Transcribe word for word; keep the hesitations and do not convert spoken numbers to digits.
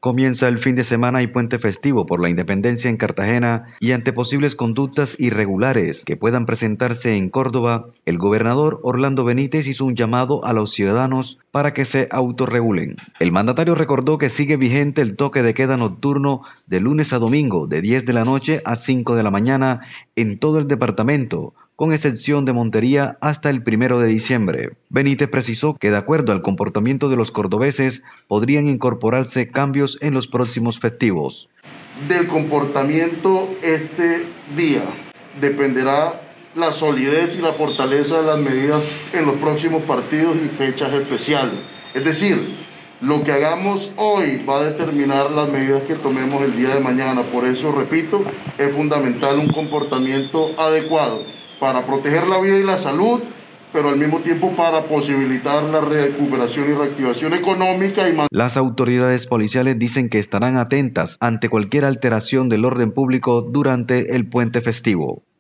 Comienza el fin de semana y puente festivo por la independencia en Cartagena y ante posibles conductas irregulares que puedan presentarse en Córdoba, el gobernador Orlando Benítez hizo un llamado a los ciudadanos para que se autorregulen. El mandatario recordó que sigue vigente el toque de queda nocturno de lunes a domingo de diez de la noche a cinco de la mañana en todo el departamento, con excepción de Montería hasta el primero de diciembre. Benítez precisó que de acuerdo al comportamiento de los cordobeses podrían incorporarse cambios en los próximos festivos. Del comportamiento este día dependerá la solidez y la fortaleza de las medidas en los próximos partidos y fechas especiales. Es decir, lo que hagamos hoy va a determinar las medidas que tomemos el día de mañana. Por eso, repito, es fundamental un comportamiento adecuado para proteger la vida y la salud, pero al mismo tiempo para posibilitar la recuperación y reactivación económica. Y Las autoridades policiales dicen que estarán atentas ante cualquier alteración del orden público durante el puente festivo.